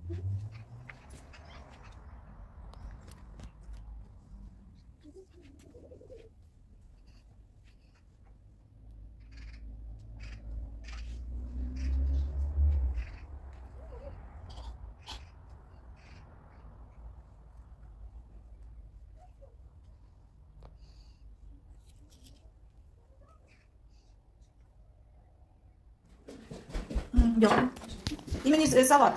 Дякую. І мені салат.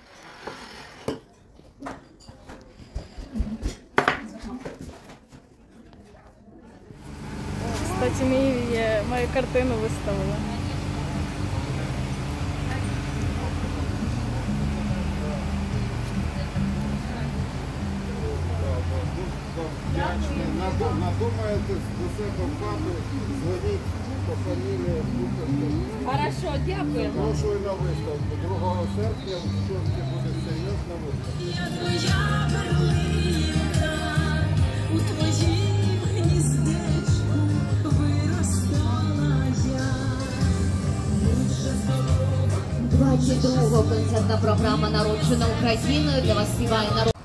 Кстати, мою картину виставила. Надумаєтесь до себе в хату, дзвоніть по фамілії. Хорошо, дякую. Прошу і на виставку. 2 серпня в Шостці буде серйозна виставка. Твоя перлинка, у твоїм гніздечку виростала я. 22-го концертна програма «Народжена Україною» для вас співає народ.